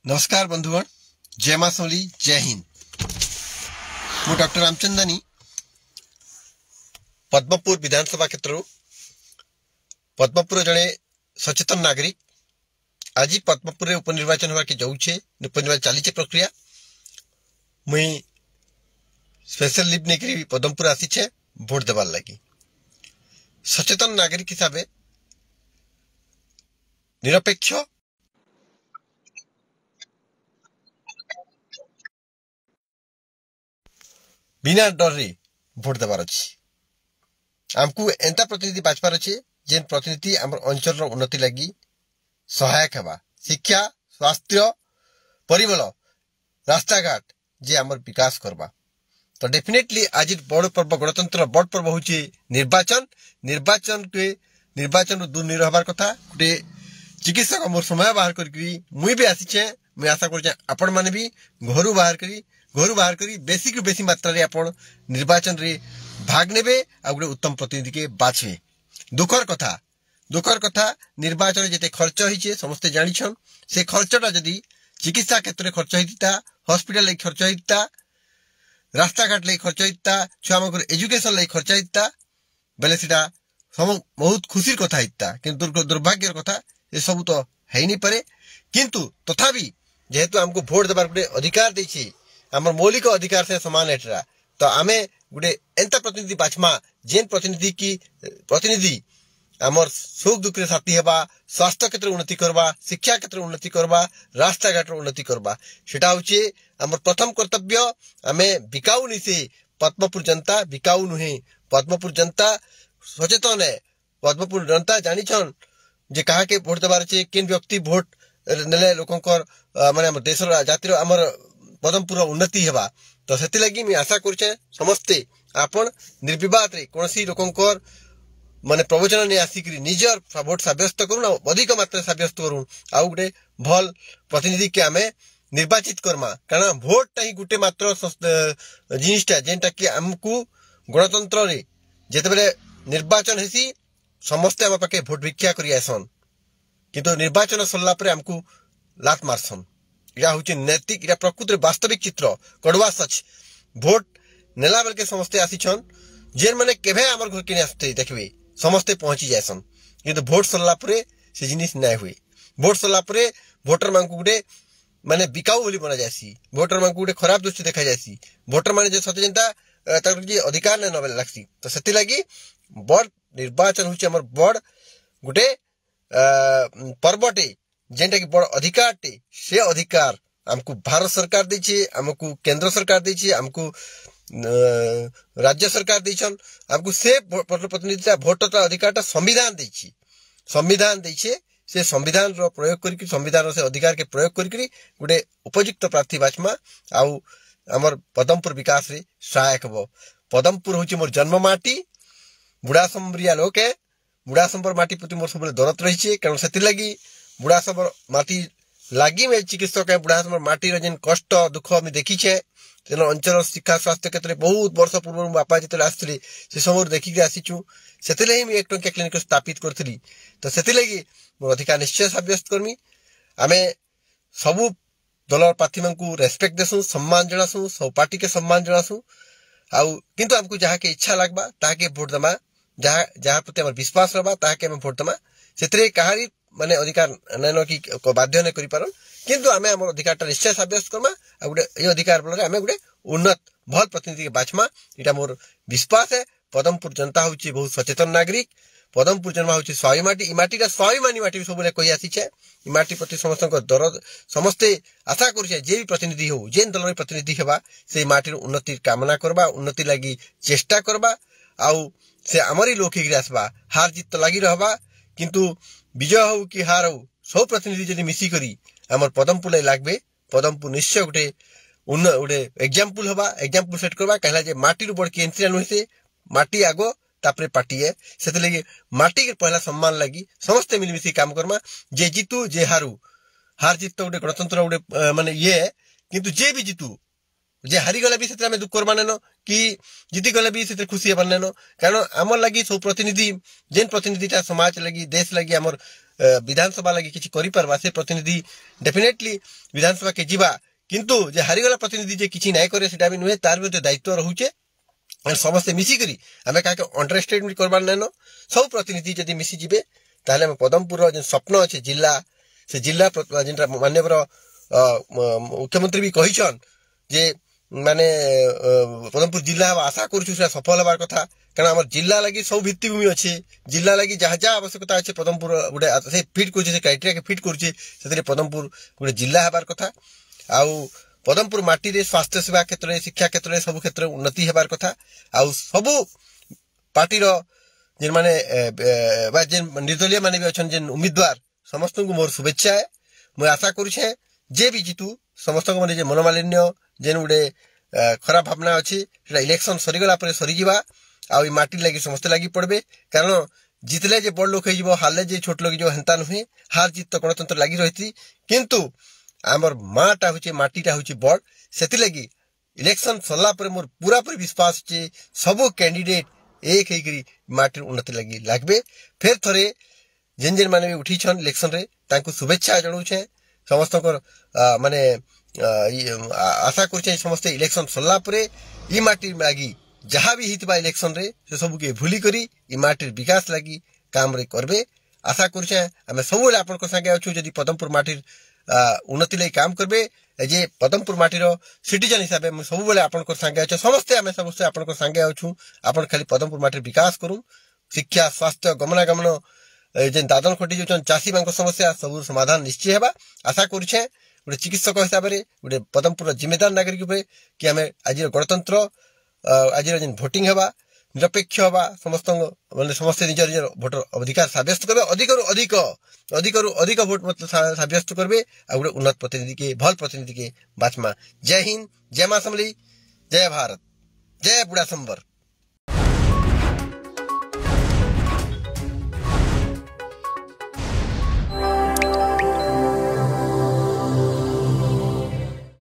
नमस्कार बंधुगण, जय मां समली, जय हिंद। मु डॉक्टर रामचंदानी पद्मपुर विधानसभा क्षेत्र पद्मपुर जड़े सचेतन नागरिक। आज पद्मपुर उपनिर्वाचन होगा जाऊे, उपनिर्वाचन चली प्रक्रिया। मुई स्पेशल लिव नहीं पद्मपुर आसीचे भोट देवार लगी। सचेतन नागरिक हिसाब निरपेक्ष बिना डर रे भोट देवार अच्छी। आमको एंता प्रतिनिधि बाछबार अच्छे जेन प्रतिनिधि आम अंचल उन्नति लगी सहायक हवा। शिक्षा, स्वास्थ्य, परिमल, रास्ता घाट जे आमर विकास करवा। तो डेफिनेटली आज बड़ पर्व, गणतंत्र बड़ पर्व हूँ निर्वाचन। निर्वाचन दूर नहीं रहा कथा। गोटे चिकित्सक मोर समय बाहर करी मुई भी आसीचे। मुई आशा कर आपण माने भी घर बाहर करी बेसी रु बेसी मात्रा रे आपण निर्वाचन रे भाग नेबे आ गोटे उत्तम प्रतिनिधि के बाछवे। दुखर कथा निर्वाचन जेते खर्च होइछे समस्ते जानिछन। से खर्चटा जदी चिकित्सा क्षेत्र में खर्च होइता, हॉस्पिटल ले खर्च होइता, रास्ता घाट ले खर्च होइता, छुआ मगर एजुकेशन ले खर्च होइता बेले सेटा बहुत खुशी कथा होइता। किंतु दुर्भाग्यर कथा ये सब तो है नहीं पारे। किंतु तथापि जेहेतु हमको भोट देबार गोटे अधिकार देछि, हमर मौलिक अधिकार से समान एटरा, तो आमे गोटे एंता प्रतिनिधि बाछमा जेन प्रतिनिधि हमर सुख दुख रे साथी हेबा, स्वास्थ्य क्षेत्र उन्नति करबा, शिक्षा क्षेत्र उन्नति करबा, रास्ता घाट उन्नति करबा। सेटा होचे हमर प्रथम कर्तव्य। आमे बिकाऊ नहीं से पद्मपुर जनता बिकाऊ नुहे। पद्मपुर जनता सचेतन है। पद्मपुर जनता जानिछन जे कहा के भोट देबार छे, केन व्यक्ति भोट नेले लोकंकर माने हमर देशर जातिर हमर पद्मपुर उन्नति हेबा। तो सेति लगी मैं आशा करूचे समस्ते आपण निर्विवाद रे कोनसी लोकंकर माने प्रवचन ने आसिकरी निजर भोट साब्यस्त करूँ, अधिक मात्रा साब्यस्त करूँ, आउ गोटे भल प्रतिनिधि के आमे निर्वाचित करमा। कारण भोट ही गोटे मात्र जिनिसटा जेनटा कि आमको गणतंत्र रे जेते बेले निर्वाचन हेसी समस्ते आम पाखे भोट भिक्षा करी आसन, किंतु निर्वाचन सरला परे आमको लात मारसन। या हूँ नैतिक, या प्रकृत वास्तविक चित्र कड़वा सच। भोट नेला बेल के समस्ते आसीछन जेन माने केभे आमर घर के आसते देखबे समस्ते पहुंची जायसन, किंतु भोट सरला परे से जिनिस नाय हुए। भोट सरला परे भोटर मानकु गुटे माने बिकाऊ बोली बना जायसी, भोटर मानकु गुटे खराब दृष्टि देखा जायसी। भोटर माने जे सत्य जनता ताकर जे अधिकार नै नबे लागसी। तो सेति लागि बड़ निर्वाचन होची हमर बड़ गुटे पर्वटे जेंटा कि बड़ अधिकार टे। से अधिकार हमको भारत सरकार दैछे, हमको केंद्र सरकार दैछे, हमको राज्य सरकार दैछन। हमको से प्रतिनिधिता भोटटा अधिकारटा संविधान दैछी। संविधान दैछे, से संविधान रो प्रयोग करी, संविधान से अधिकार के प्रयोग करी गोटे उपयुक्त प्रार्थी बाछमा आउ हमर पद्मपुर विकास रे सहायक हबो। पद्मपुर होची मोर जन्म माटी। बुढ़ासंबरिया लोक है। बुढ़ासंबर माटी प्रति मोर सबले दरद रहिछे। कारण सेति लागि बुढ़ासंबर माटी लागी में चिकित्सक है। बुढ़ासंबर माटी रे जेन कष्ट दुख में देखिछे, तेन अंचल शिक्षा स्वास्थ्य क्षेत्र में बहुत वर्ष पूर्व बापा जिते आसते से समय देखिक आसीचु। से मुझे एक टंकिया क्लिनिक स्थापित करी। तो से मोर अधिकार निश्चय साब्यस्त करमी। आमे सबू दल प्रार्थी मानकु रेस्पेक्ट देसु, सम्मान जनासु, सब पार्टी के सम्मान जनासु। आउ किंतु हमको जहाँ के इच्छा लगबा ताके भोट दमा, जहाँ प्रति हमर विश्वास रहबा ताके हम भोट दमा। से कहारी माने अधिकार नैन कि बाध्य नहीं करि पारन, किंतु आमे हमर अधिकारटा निश्चय साब्यस्त करमा। आ गुटे ए अधिकार बल आमे गुटे उन्नत भल प्रतिनिधि के बाछमा, इटा मोर विश्वास है। पद्मपुर जनता होची बहुत सचेतन नागरिक। पद्मपुर जनता होची स्वाभी माटी। इ माटीटा स्वाभिमानी माटी सबले कहि आसीछे। इ माटी प्रति समस्तक दरद समस्ते आशा करूछे जे भी प्रतिनिधि हो, जेन दलर प्रतिनिधि हेबा से माटीर उन्नति कामना करबा, उन्नति लागि चेष्टा करबा। आउ से हमरी लोक ही आसबा। हार जीत तो लगी रहबा, किंतु विजय हो कि हार हो सब प्रतिनिधि जदि मिसी करी हमर पद्मपुर लागबे, पद्मपुर निश्चय गोटे एग्जाम्पल हबा। एग्जाम्पल सेट करबा कहला जे माटी रो बड़ के एंट्री न होइसे, माटी आगो तापरे पार्टी है। सेते लगे माटी के पहला सम्मान लगी समस्ते मिलमिशी काम करमा। जे जीतू जे हारू, हार जीत तो गोटे गणतंत्र गोटे माने ये है, किंतु जे भी जीतू जे हारी गला भी सेते दुख करबा नेनो, कि जीती गले भी से खुशी हेबार नाइन कारण आमर लगी सब प्रतिनिधि जेन प्रतिनिधिटा समाज लगी देश लगी आमर विधानसभा लगी किसी करिपारबा से प्रतिनिधि डेफिनेटली विधानसभा के जीवा किंतु जे हारीगला प्रतिनिधि जे किसी नाय करे सेटा भी नुहे तार भी दायित्व रहुचे समस्ते मिसिकरी आम क्या अंडर एस्टिमेट करबार नाइन सब प्रतिनिधि जदि मिसी जिबे ताले हम पदमपुर जो स्वप्न अच्छे जिला से जिला माननीय मुख्यमंत्री भी कहीछन जे माने पदमपुर जिला आशा करूछु सफल हबार कथा कारण आम जिला लगी सब भित्तिभूमि अच्छे जिला लगी जहाँ जहाँ आवश्यकता अच्छे पदमपुर गोटे से फिट कर क्राइटेरिया के फिट कर पदमपुर गोटे जिला हबार कथा आउ पदमपुर माटी रे स्वास्थ्य सेवा क्षेत्र में शिक्षा क्षेत्र में सब क्षेत्र उन्नति हेबार कथा आउ सबु पार्टी जेन माने जेन निर्दलीय माने भी अच्छन जेन उम्मीदवार समस्त को मोर शुभेच्छा है मुझे आशा करुछे जे भी जीतू समस्त को जे मनोमालिन्य जेन गुटे खराब भावना अच्छी इलेक्शन सरीगला पर सरीजा आ माटी लगी समस्ते लगी पड़े कारण जितले जे बड़ लोक हो हारले जे छोट लोग जो हेन्ता नुहे हार जीत तो गणतंत्र लगी रही किंतु आमर माटा हूँ माटीटा हूँ बड़ से लगी इलेक्शन सरला मोर पूरा पूरी विश्वास अच्छे सबू कैंडिडेट एक होकर माटी उन्नति लगी लागबे फिर थरे जेन जेन माने भी उठीछन इलेक्शन रे तांको शुभेच्छा जनाऊे समस्त माने आशा कर समस्ते इलेक्शन सरला ई माटी लगी जहाँ भी हितबा इलेक्शन रे से सब के भूली करी ई माटीर विकास लगी काम रे करबे आशा करुछे आमे सब आपन संगे अच्छु जदि पदमपुर माटीर उन्नति लगी काम करबे जे पदमपुर माटीर सिटीजन हिसाब से सब आपन संगे अच्छे समस्ते आमे समस्ते आपन संगे अच्छु आपन खाली पदमपुर माटीर विकास करूँ शिक्षा स्वास्थ्य गमनागमन जेन दादन खटी जो चाषी मान समस्या सब समाधान निश्चय हेबा आशा करुछे गोटे चिकित्सक हिसाब से गोटे पदमपुर जिम्मेदार नागरिक हुए कि आम आज गणतंत्र आज जेन भोटिंग हेबा निरपेक्ष हवा समस्त मतलब समस्ते निज निज भोटर अधिकार सब्यस्त करेंगे अधिक अधिक भोट मतलब सब्यस्त करेंगे आ गोटे उन्नत प्रतिनिधि के भल प्रतिनिधि के बाचमा। जय हिंद, जय माँ समली, जय भारत, जय बुढ़ा संबर।